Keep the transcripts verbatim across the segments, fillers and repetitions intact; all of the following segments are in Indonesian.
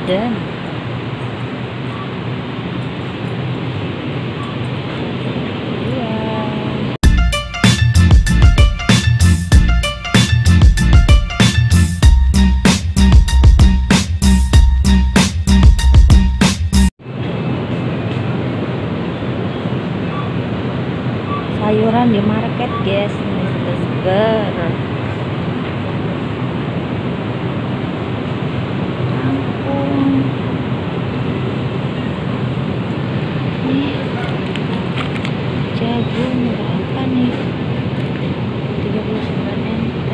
Garden. Sayuran di market, guys, ini seger-seger. Kangkung. Nih, jagung berapa nih? tiga puluh sembilan ente.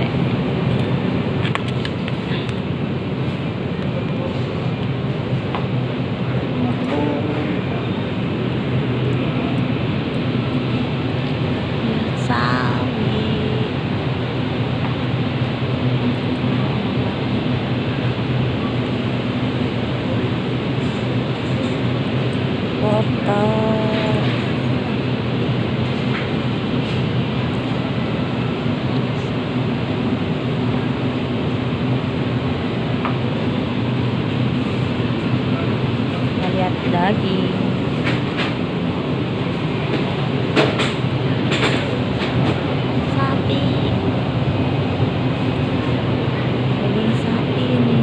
Lihat daging, sapi, daging sapi ini.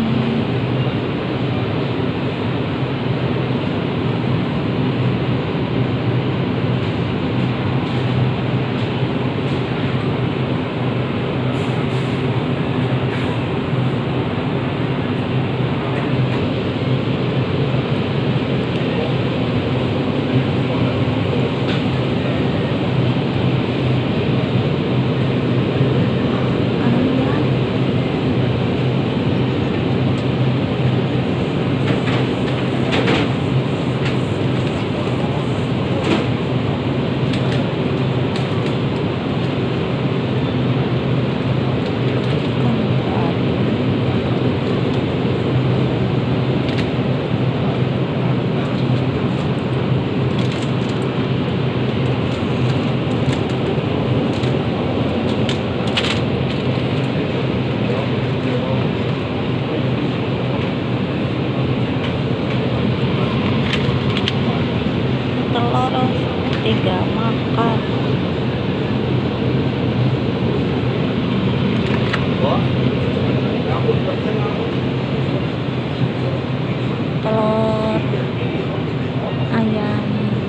Telur tiga makan. Telur ayam.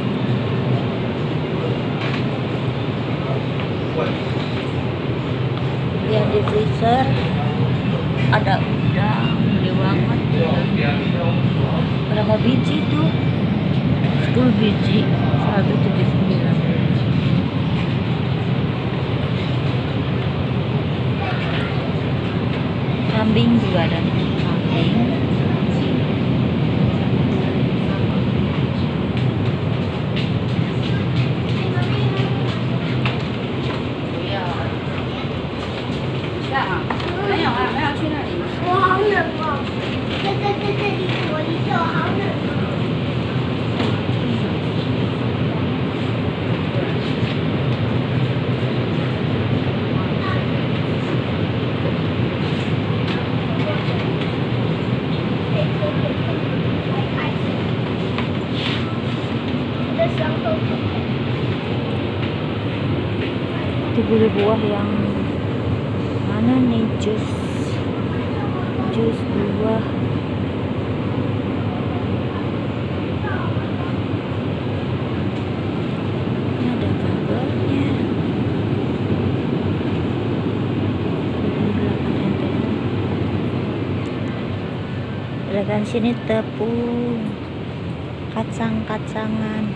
Yang di freezer ada udang, gede banget ya. Berapa biji tuh? sepuluh biji, seratus tujuh puluh sembilan. Kambing juga ada nih, kambing. Itu buah-buah yang mana nih? Jus jus buah. Ini ada kabelnya. Lihat sini tepung, kacang-kacangan.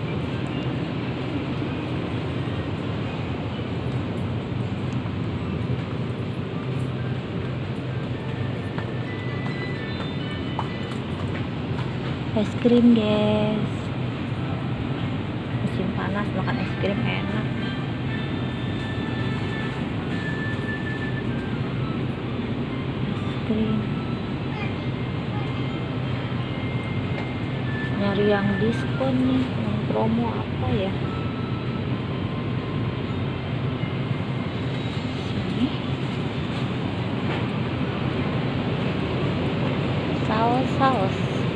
Es krim, guys. Musim panas makan es krim enak. Es krim. Nyari yang diskon nih, yang promo apa ya? Sini. Salsa. kaos.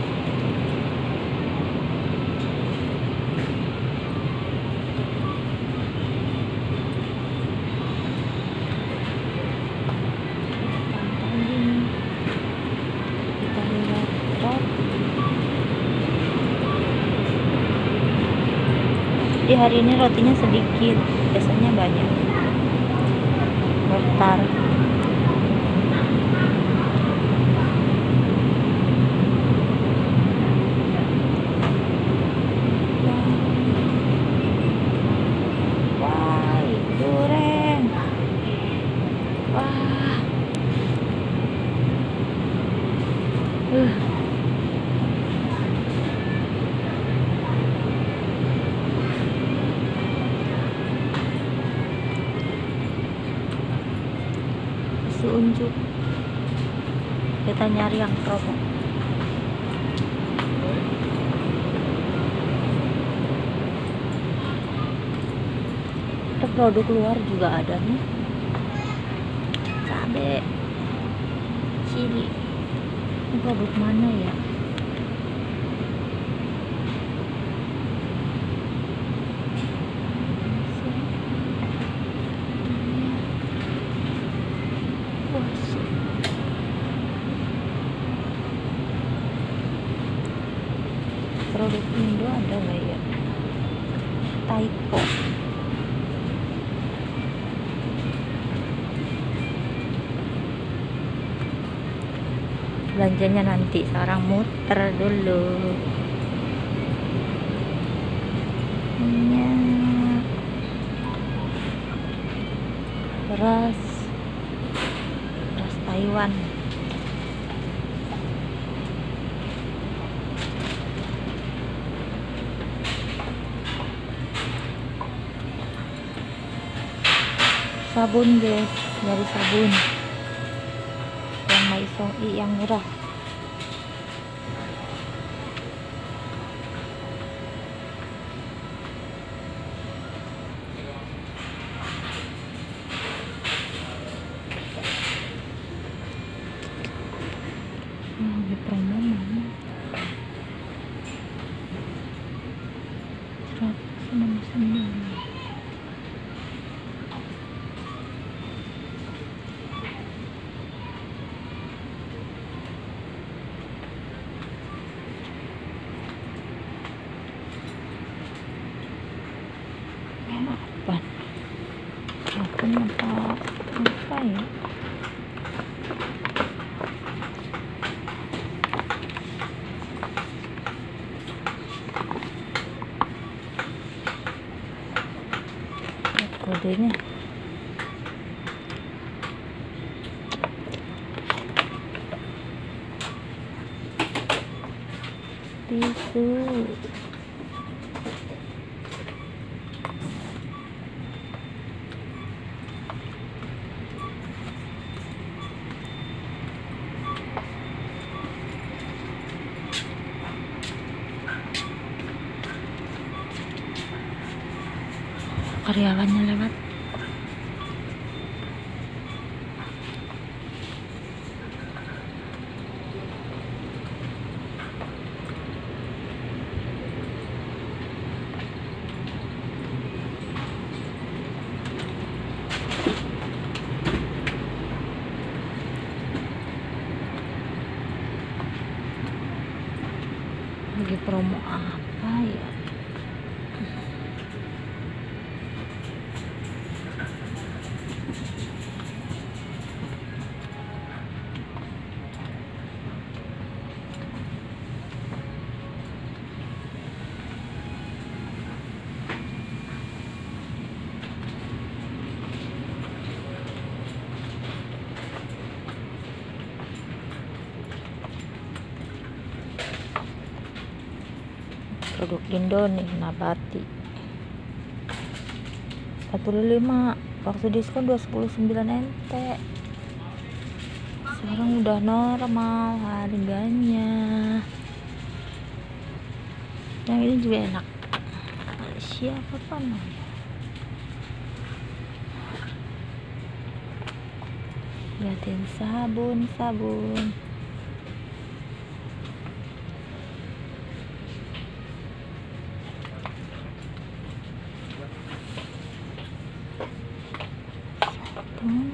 Kita lihat roti. Di hari ini rotinya sedikit, biasanya banyak. Mortar. Wah, durian. Wah. Uh. Unjuk, kita nyari yang promo. Ada produk luar juga ada nih, cabe, cili. Ini produk mana ya? Produk Indo ada nggak ya? Taiko. Belanjanya nanti, sekarang muter dulu. Minyak, beras, beras Taiwan. Sabun guys, nyari sabun yang Maisong I yang murah. Nah, di promo mana? seratus enam puluh sembilan. Apa? Apa apa apa ya? Kodenya tisu. Karyawannya lewat. Lagi promo apa ya? Produk Indo nih, Nabati empat puluh lima, waktu diskon dua puluh sembilan nt. Sekarang udah normal harganya. Yang ini juga enak, siapa kan? Liatin sabun sabun teman-teman.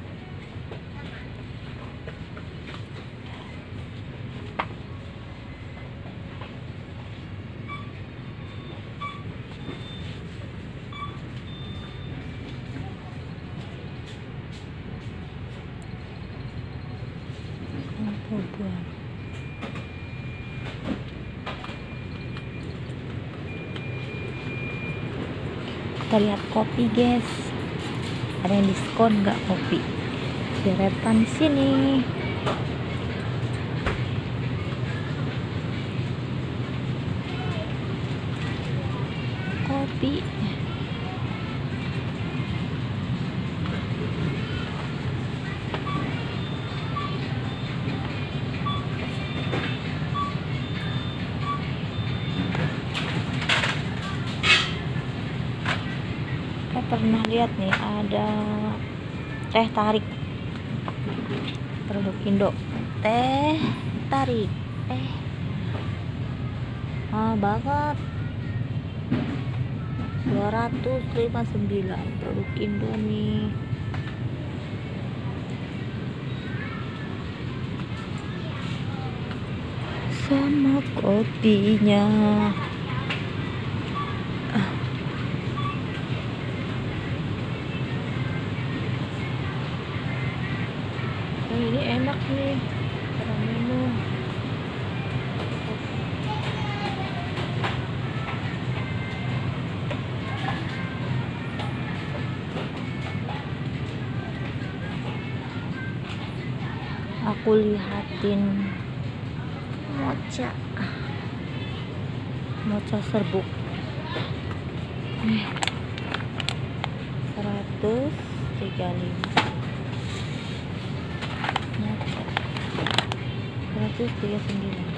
Kemudian kita lihat kopi guys, ada yang diskon nggak kopi deretan sini. Kopi saya pernah lihat nih ada teh tarik, produk Indo, teh tarik eh mahal banget, dua ratus lima puluh sembilan, produk Indo nih. Sama kopinya. Nah, ini enak nih caramelo. Aku lihatin mocha mocha serbuk nih seratus tiga puluh lima, mocha seratus tiga puluh sembilan.